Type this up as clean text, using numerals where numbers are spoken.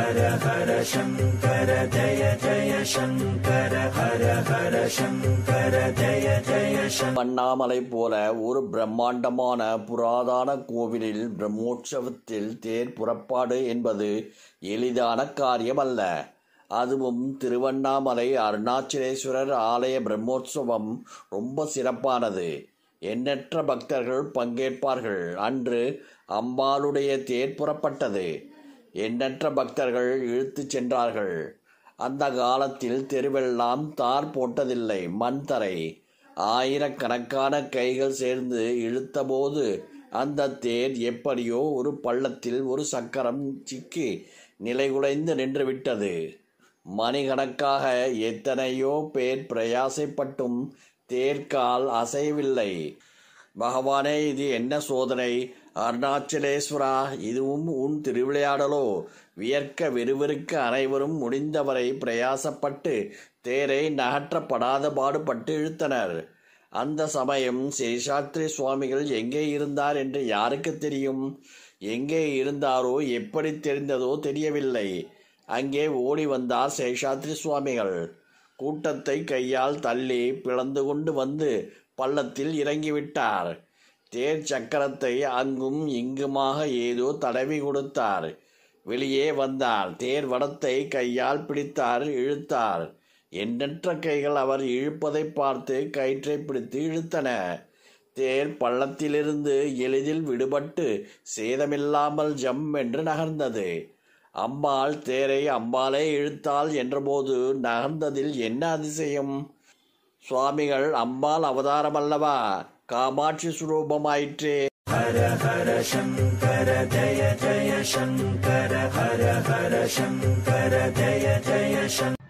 ஹர ஹர சங்கர ஜய ஜய சங்கர ஹர ஹர சங்கர ஜய ஜய சங்கர. அண்ணாமலை போல ஒரு பிரம்மாண்டமான புராதன கோவிலில் பிரம்மோற்சவத்தில் தேர் புறப்பாடு என்பது எளிதான காரியமல்ல. அதுவும் திருவண்ணாமலை அருணாச்சலேஸ்வரர் ஆலய பிரம்மோற்சவம் ரொம்ப சிறப்பானது. எண்ணற்ற பக்தர்கள் பங்கேற்பார்கள். அன்று அம்பாளுடைய தேர் புறப்பட்டது. எண்ணற்ற பக்தர்கள் இழுத்துச் சென்றார்கள். அந்த காலத்தில் தெருவெல்லாம் தார் போட்டதில்லை, மண் தரை. ஆயிரக்கணக்கான கைகள் சேர்ந்து இழுத்தபோது அந்த தேர் எப்படியோ ஒரு பள்ளத்தில் ஒரு சக்கரம் சிக்கி நிலைகுலைந்து நின்றுவிட்டது. மணிக்கணக்காக எத்தனையோ பேர் பிரயாசைப்பட்டும் தேர்கால் அசையவில்லை. பகவானே, இது என்ன சோதனை? அருணாச்சலேஸ்வரா, இதுவும் உன் திருவிளையாடலோ? வியர்க்க விறுவிறுக்க அனைவரும் முடிந்தவரை பிரயாசப்பட்டு தேரை நகற்றப்படாத பாடுபட்டு இழுத்தனர். அந்த சமயம் சேஷாத்ரி சுவாமிகள் எங்கே இருந்தார் என்று யாருக்கு தெரியும்? எங்கே இருந்தாரோ, எப்படி தெரிந்ததோ தெரியவில்லை. அங்கே ஓடி வந்தார் சேஷாத்ரி சுவாமிகள். கூட்டத்தை கையால் தள்ளி பிளந்து கொண்டு வந்து பள்ளத்தில் இறங்கிவிட்டார். தேர் சக்கரத்தை அங்கும் இங்குமாக ஏதோ தடவி கொடுத்தார். வெளியே வந்தார். தேர் வடத்தை கையால் பிடித்தார், இழுத்தார். எண்ணற்ற கைகள் அவர் இழுப்பதை பார்த்து கயிற்றை பிடித்து இழுத்தன. தேர் பள்ளத்திலிருந்து எளிதில் விடுபட்டு சேதமில்லாமல் ஜம் என்று நகர்ந்தது. அம்பாள் தேரை அம்பாலே இழுத்தாள் என்றபோது நகர்ந்ததில் என்ன அதிசயம்? சுவாமிகள் அம்பாள் அவதாரமல்லவா? காமாட்சி சுரூபமாயிற்றே. ஹர ஹர சங்கர ஜய ஜய சங்கர ஹர ஹர சங்கர ஜய ஜய சங்கர.